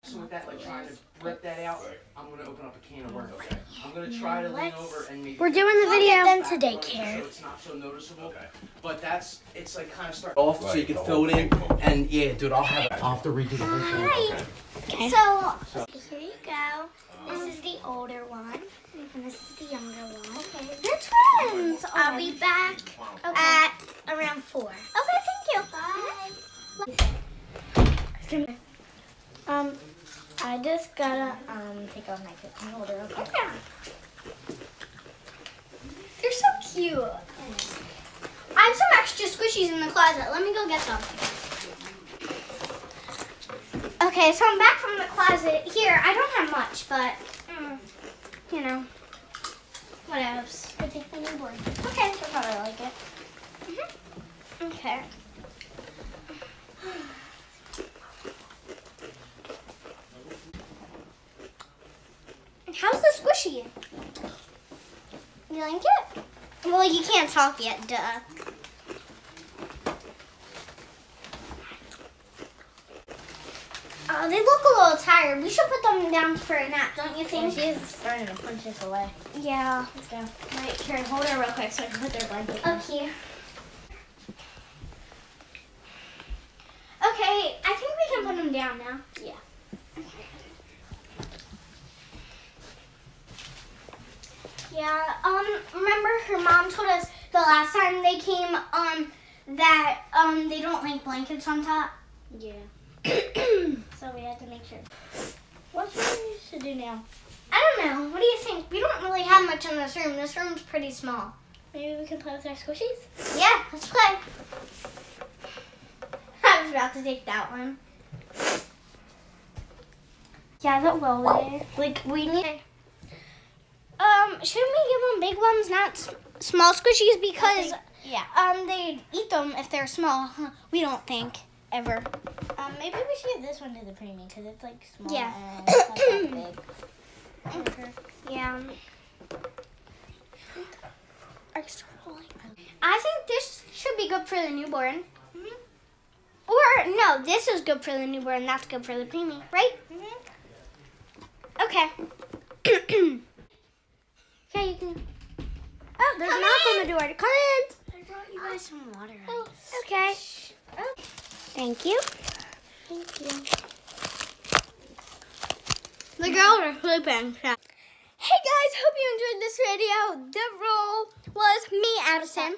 So with that, like trying to rip that out, I'm gonna open up a can of worms. Okay. I'm gonna try to lean over and maybe. We're doing the video. Them to daycare. So it's not so noticeable. Okay. But it's like kind of start off so you can fill it in. And yeah, dude, I'll have to redo the whole thing. Hi. Okay. So here you go. This is the older one, and this is the younger one. Okay. They're twins. I'll be back at around 4. Okay, thank you. Bye. I just gotta take off my cookie holder. Okay. They're so cute. I have some extra squishies in the closet. Let me go get some. Okay, so I'm back from the closet. Here, I don't have much, but, you know, what else? I take the new board. Okay, You'll probably like it. Okay. How's the squishy? You like it? Well, you can't talk yet, duh. They look a little tired. We should put them down for a nap, don't you think? She's starting to punch us away. Yeah. Let's go. Wait, Karen, hold her real quick so I can put their blanket in. Okay. Okay, I think we can put them down now. Yeah. Yeah, remember her mom told us the last time they came, that, they don't like blankets on top? Yeah. So we have to make sure. What should we do now? I don't know. What do you think? We don't really have much in this room. This room's pretty small. Maybe we can play with our squishies? Yeah, let's play. I was about to take that one. Yeah, that will be. Like, we need... Shouldn't we give them big ones, not small squishies? Because, Yeah. they eat them if they're small. We don't think, ever. Maybe we should give this one to the preemie because it's like small Yeah. and it's not that big. Okay. Yeah. I think this should be good for the newborn. Or, no, this is good for the newborn. That's good for the preemie, right? Okay. Okay, you can... Oh, there's a knock on the door. Come in. I brought you guys some water. Oh, okay. Oh. Thank you. Thank you. The girls are sleeping. Hey guys, hope you enjoyed this video. The role was me, Addison.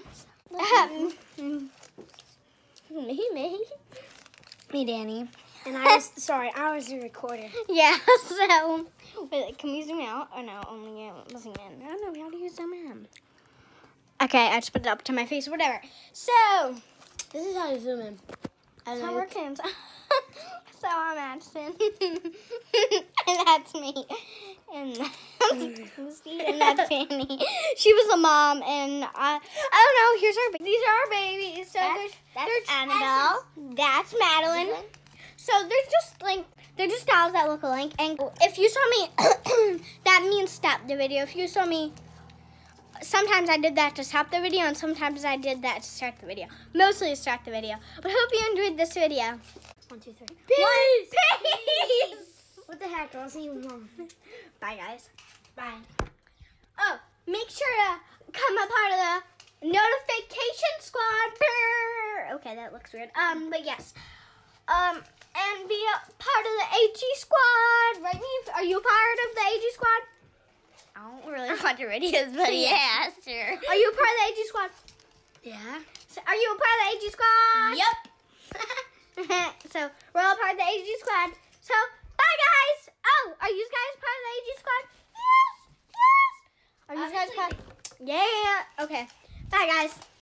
Me, Danny. And I was, sorry, I was the recorder. Yeah, so, wait, can we zoom out? Oh no, only zoom in. I don't know, how do you zoom in? Okay, I just put it up to my face, whatever. So, This is how you zoom in. that's how we're kids. So I'm Addison. And that's me. And that's Lucy. And that's Annie. She was the mom, and I don't know, here's our baby. These are our babies. So That's Annabelle. That's Madeline. So they're just dolls that look alike. And if you saw me, that means stop the video. If you saw me, sometimes I did that to stop the video, and sometimes I did that to start the video. Mostly to start the video. But I hope you enjoyed this video. 1, 2, 3. Peace! Peace! What the heck? I'll see you tomorrow. Bye, guys. Bye. Oh, make sure to become a part of the notification squad. Brr. Okay, that looks weird. But yes. And be a part of the AG squad. Right, Neve? Are you part of the AG squad? I don't really watch your videos, but yeah, sure. Are you a part of the AG squad? Yeah. So, are you a part of the AG squad? Yep. So, we're all part of the AG squad. So, bye, guys. Oh, are you guys part of the AG squad? Yes. Yes. Are you guys part? Yeah. Okay. Bye, guys.